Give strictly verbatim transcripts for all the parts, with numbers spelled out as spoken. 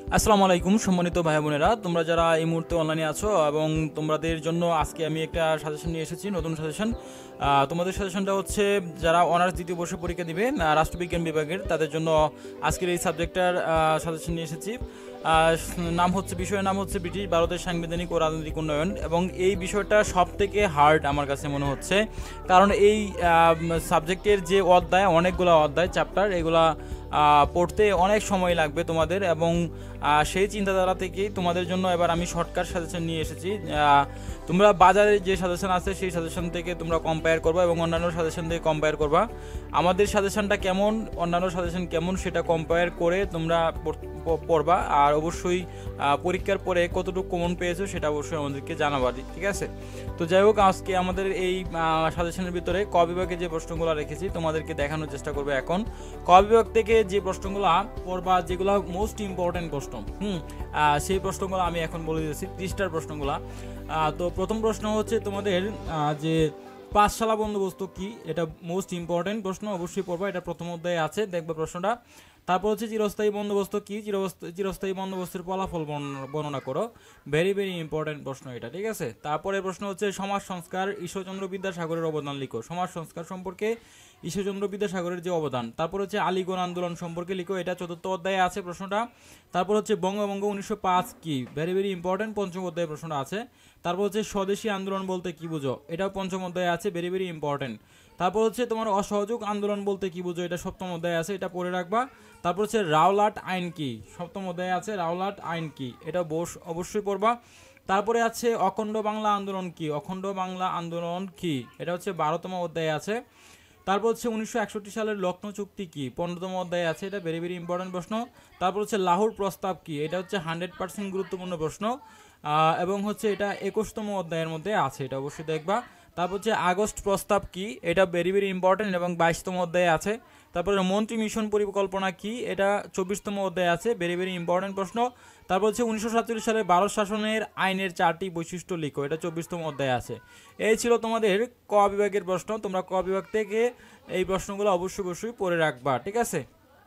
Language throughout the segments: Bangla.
আসসালামু আলাইকুম সম্মানিত ভাই বোনেরা, তোমরা যারা এই মুহূর্তে অনলাইনে আছো এবং তোমাদের জন্য আজকে আমি একটা সাজেশন নিয়ে এসেছি, নতুন সাজেশন। তোমাদের সাজেশনটা হচ্ছে যারা অনার্স দ্বিতীয় বর্ষে পরীক্ষা দিবে রাষ্ট্রবিজ্ঞান বিভাগের, তাদের জন্য আজকের এই সাবজেক্টটার সাজেশন নিয়ে এসেছি। নাম হচ্ছে বিষয়ের নাম হচ্ছে ব্রিটিশ ভারতের সাংবিধানিক ও রাজনৈতিক উন্নয়ন, এবং এই বিষয়টা সব থেকে হার্ড আমার কাছে মনে হচ্ছে, কারণ এই সাবজেক্টের যে অধ্যায়, অনেকগুলো অধ্যায় চ্যাপ্টার, এগুলা পড়তে অনেক সময় লাগবে তোমাদের, এবং সেই চিন্তাধারা থেকেই তোমাদের জন্য এবার আমি শর্টকাট সাজেশন নিয়ে এসেছি। তোমরা বাজারে যে সাজেশন আছে সেই সাজেশন থেকে তোমরা কম্পেয়ার করবা এবং অন্যান্য সাজেশন থেকে কম্পেয়ার করবা। আমাদের সাজেশনটা কেমন, অন্যান্য সাজেশন কেমন, সেটা কম্পেয়ার করে তোমরা পড়বা। আর অবশ্যই পরীক্ষার পরে কতটুকু কমন পেয়েছো সেটা অবশ্যই আমাদেরকে জানাবা, ঠিক আছে? তো যাই হোক, আজকে আমাদের এই সাজেশনের ভিতরে ক বিভাগে যে প্রশ্নগুলো রেখেছি তোমাদেরকে দেখানোর চেষ্টা করবো। এখন ক বিভাগ থেকে যে প্রশ্নগুলো পড়বা, যেগুলো মোস্ট ইম্পর্টেন্ট প্রশ্ন, হুম সেই প্রশ্নগুলো আমি এখন বলে দিয়েছি, ত্রিশটার প্রশ্নগুলো। তো প্রথম প্রশ্ন হচ্ছে তোমাদের যে পাঠশালা বন্দোবস্ত কি, এটা মোস্ট ইম্পর্টেন্ট প্রশ্ন, অবশ্যই পড়বা, এটা প্রথম অধ্যায়ে আছে, দেখবে প্রশ্নটা। তারপর হচ্ছে চিরস্থায়ী বন্দোবস্ত কি, চিরস্থায়ী বন্দোবস্তের ফলাফল বর্ণনা করো, ভেরি ভেরি ইম্পর্টেন্ট প্রশ্ন এটা, ঠিক আছে? তারপরে প্রশ্ন হচ্ছে সমাজ সংস্কার, ঈশ্বরচন্দ্র বিদ্যাসাগরের অবদান লিখো, সমাজ সংস্কার সম্পর্কে ঈশ্বরচন্দ্র বিদ্যাসাগরের যে অবদান। তারপর হচ্ছে আলীগড় আন্দোলন সম্পর্কে লিখো, এটা চতুর্থ অধ্যায়ে আছে প্রশ্নটা। তারপর হচ্ছে বঙ্গভঙ্গ উনিশশো পাঁচ কি, ভেরি ভেরি ইম্পর্টেন্ট, পঞ্চম অধ্যায়ে প্রশ্নটা আছে। তারপর হচ্ছে স্বদেশী আন্দোলন বলতে কি বুঝো, এটাও পঞ্চম অধ্যায়ে আছে, ভেরি ভেরি ইম্পর্টেন্ট। তারপর হচ্ছে তোমার অসহযোগ আন্দোলন বলতে কি বুঝো, এটা সপ্তম অধ্যায়ে আছে, এটা পড়ে রাখবা। তারপর হচ্ছে রাওলাট আইন কি, সপ্তম অধ্যায়ে আছে রাওলাট আইন কি, এটা অবশ্যই পড়বা। তারপরে আছে অখণ্ড বাংলা আন্দোলন কি, অখণ্ড বাংলা আন্দোলন কি, এটা হচ্ছে বারোতম অধ্যায়ে আছে। তারপর হচ্ছে উনিশশো একষট্টি সালের লখনৌ চুক্তি কি, পনেরোতম অধ্যায়ে আছে, এটা ভেরি ভেরি ইম্পর্টেন্ট প্রশ্ন। তারপর হচ্ছে লাহোর প্রস্তাব কি, এটা হচ্ছে হান্ড্রেড পার্সেন্ট গুরুত্বপূর্ণ প্রশ্ন, এবং হচ্ছে এটা একুশতম অধ্যায়ের মধ্যে আছে, এটা অবশ্যই দেখবা। তারপর হচ্ছে আগস্ট প্রস্তাব কি, এটা ভেরি ভেরি ইম্পর্টেন্ট এবং বাইশতম অধ্যায়ে আছে। তারপরে মন্ত্রী মিশন পরিকল্পনা কি, এটা চব্বিশতম অধ্যায়ে আছে, ভেরি ভেরি ইম্পর্টেন্ট প্রশ্ন। তারপর হচ্ছে উনিশশো সাতচল্লিশ সালের ভারত শাসনের আইনের চারটি বৈশিষ্ট্য লিখো, এটা চব্বিশতম অধ্যায়ে আছে। এই ছিল তোমাদের ক বিভাগের প্রশ্ন, তোমরা ক বিভাগ থেকে এই প্রশ্নগুলো অবশ্যই অবশ্যই পড়ে রাখবা, ঠিক আছে?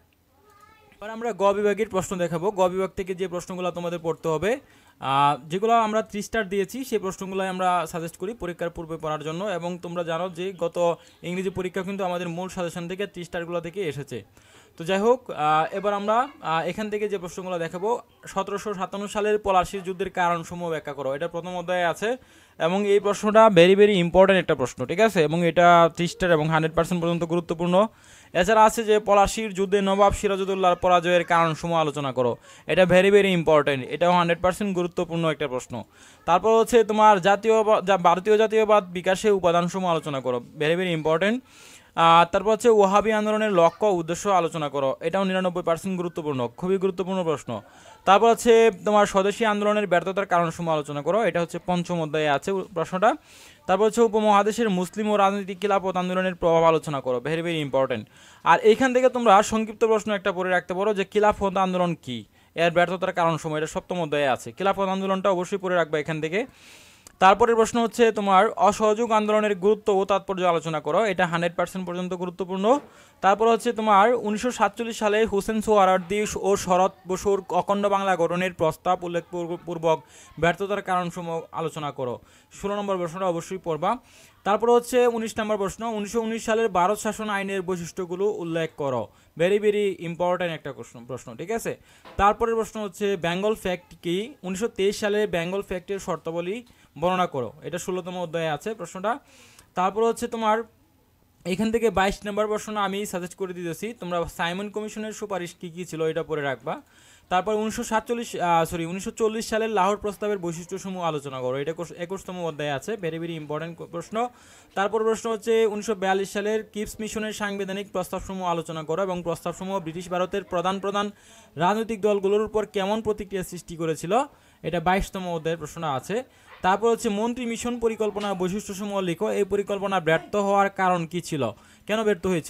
এবার আমরা গ বিভাগের প্রশ্ন দেখাবো। গ বিভাগ থেকে যে প্রশ্নগুলো তোমাদের পড়তে হবে, যেগুলো আমরা থ্রি স্টার দিয়েছি, সেই প্রশ্নগুলো আমরা সাজেস্ট করি পরীক্ষার পূর্বে পড়ার জন্য, এবং তোমরা জানো যে গত ইংরেজি পরীক্ষা কিন্তু আমাদের মূল সাজেশন থেকে থ্রি স্টারগুলো থেকে এসেছে। তো যাই হোক, এবার আমরা এখান থেকে যে প্রশ্নগুলো দেখাবো, সতেরোশো সাতান্ন সালের পলাশির যুদ্ধের কারণসমূহ ব্যাখ্যা করো, এটা প্রথম অধ্যায়ে আছে, এবং এই প্রশ্নটা ভেরি ভেরি ইম্পর্টেন্ট একটা প্রশ্ন, ঠিক আছে? এবং এটা থ্রি স্টার এবং হান্ড্রেড পার্সেন্ট পর্যন্ত গুরুত্বপূর্ণ। এছাড়া আছে যে পলাশির যুদ্ধে নবাব সিরাজউদ্দৌলার পরাজয়ের কারণসমূহ আলোচনা করো, এটা ভেরি ভেরি ইম্পর্টেন্ট, এটাও হান্ড্রেড পার্সেন্ট গুরুত্বপূর্ণ একটা প্রশ্ন। তারপর হচ্ছে তোমার জাতীয় ভারতীয় জাতীয়বাদ বিকাশে উপাদানসমূহ আলোচনা করো, ভেরি ভেরি ইম্পর্টেন্ট। তারপর হচ্ছে ওয়াহাবি আন্দোলনের লক্ষ্য উদ্দেশ্য আলোচনা করো, এটাও নিরানব্বই পার্সেন্ট গুরুত্বপূর্ণ, খুবই গুরুত্বপূর্ণ প্রশ্ন। তারপর হচ্ছে তোমার স্বদেশী আন্দোলনের ব্যর্থতার কারণসমূহ আলোচনা করো, এটা হচ্ছে পঞ্চম অধ্যায়ে আছে প্রশ্নটা। তারপর হচ্ছে উপমহাদেশের মুসলিম ও রাজনৈতিক খিলাফত আন্দোলনের প্রভাব আলোচনা করো, ভেরি ভেরি ইম্পর্টেন্ট। আর এইখান থেকে তোমরা সংক্ষিপ্ত প্রশ্ন একটা পড়ে রাখতে পারো যে খিলাফত আন্দোলন কি, এর ব্যর্থতার কারণসমূহ, এটা সপ্তম অধ্যায়ে আছে, খিলাফত আন্দোলনটা অবশ্যই পড়ে রাখবে এখান থেকে। তারপরের প্রশ্ন হচ্ছে তোমার অসহযোগ আন্দোলনের গুরুত্ব ও তাৎপর্য আলোচনা করো, এটা হান্ড্রেড পার্সেন্ট পর্যন্ত গুরুত্বপূর্ণ। তারপর হচ্ছে তোমার উনিশশো সাতচল্লিশ সালে হুসেন সোহরাওয়ার্দী ও শরৎ বসুর অখণ্ড বাংলা গঠনের প্রস্তাব উল্লেখপূর্বক ব্যর্থতার কারণসমূহ আলোচনা করো, ষোলো নম্বর প্রশ্নটা অবশ্যই পড়বা। তারপর হচ্ছে উনিশ নম্বর প্রশ্ন, উনিশশো উনিশ সালের ভারত শাসন আইনের বৈশিষ্ট্যগুলো উল্লেখ করো, ভেরি ভেরি ইম্পর্টেন্ট একটা প্রশ্ন প্রশ্ন ঠিক আছে? তারপরের প্রশ্ন হচ্ছে বেঙ্গল ফ্যাক্ট কি, উনিশশো তেইশ সালে বেঙ্গল ফ্যাক্টের শর্তাবলী বর্ণনা করো, এটা ষোলোতম অধ্যায়ে আছে প্রশ্নটা। তারপর হচ্ছে তোমার এখান থেকে বাইশ নম্বর প্রশ্ন আমি সাজেস্ট করে দিতেছি, তোমরা সাইমন কমিশনের সুপারিশ কী কী ছিল এটা পড়ে রাখবা। তারপর উনিশশো সাতচল্লিশ সরি উনিশশো চল্লিশ সালের লাহোর প্রস্তাবের বৈশিষ্ট্যসমূহ আলোচনা করো, এটা একুশতম অধ্যায়ে আছে, ভেরি ভেরি ইম্পর্টেন্ট প্রশ্ন। তারপর প্রশ্ন হচ্ছে উনিশশো বিয়াল্লিশ সালের কিপস মিশনের সাংবিধানিক প্রস্তাবসমূহ আলোচনা করো, এবং প্রস্তাবসমূহ ব্রিটিশ ভারতের প্রধান প্রধান রাজনৈতিক দলগুলোর উপর কেমন প্রতিক্রিয়া সৃষ্টি করেছিল, এটা বাইশতম অধ্যায়ের প্রশ্ন আছে। তারপর হচ্ছে মন্ত্রী মিশন পরিকল্পনার বৈশিষ্ট্যসমূহ লিখো, এই পরিকল্পনা ব্যর্থ হওয়ার কারণ কি ছিল, কেন ব্যর্থ হয়েছিল,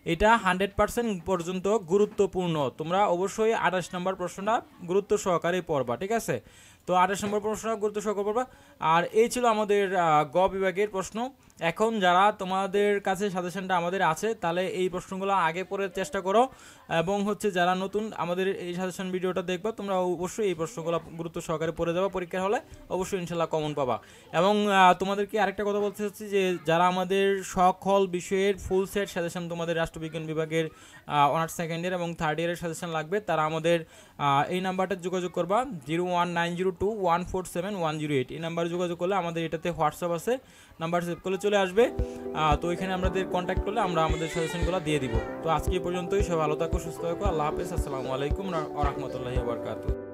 এটা হান্ড্রেড পার্সেন্ট পর্যন্ত গুরুত্বপূর্ণ। তোমরা অবশ্যই আঠাশ নম্বর প্রশ্নটা গুরুত্ব সহকারে পড়বা, ঠিক আছে? তো আঠাশ নম্বর প্রশ্নটা গুরুত্ব সহকারে পড়বা। আর এই ছিল আমাদের গ বিভাগের প্রশ্ন। এখন যারা তোমাদের কাছে সাজেশনটা আমাদের আছে, তাহলে এই প্রশ্নগুলো আগে পড়ার চেষ্টা করো, এবং হচ্ছে যারা নতুন আমাদের এই সাজেশন ভিডিওটা দেখবা, তোমরা অবশ্যই এই প্রশ্নগুলো গুরুত্ব সহকারে পড়ে যাবা, পরীক্ষার হলে অবশ্যই ইনশাল্লাহ কমন পাবা। এবং তোমাদেরকে আরেকটা কথা বলতে চাচ্ছি যে যারা আমাদের সকল বিষয়ের ফুল সেট সাজেশন তোমাদের রাষ্ট্রবিজ্ঞান বিভাগের অনার্স সেকেন্ড ইয়ার এবং থার্ড ইয়ারের সাজেশন লাগবে, তারা আমাদের এই নাম্বারটা যোগাযোগ করবা, zero one nine zero two one four seven one zero eight. এই নাম্বারে যোগাযোগ করলে আমাদের এটাতে হোয়াটসঅ্যাপ আছে, নাম্বার সেভ করলে চলে আসবে। তো এখানে আমাদের কন্ট্যাক্ট করলে আমরা আমাদের সাজেশনগুলো দিয়ে দিব। তো আজকে এই পর্যন্তই। সবাই ভালো থাকো, সুস্থ থাকো। আল্লাহ হাফেজ। আসসালামু আলাইকুম ওয়া রাহমাতুল্লাহি ওয়া বারাকাতুহু।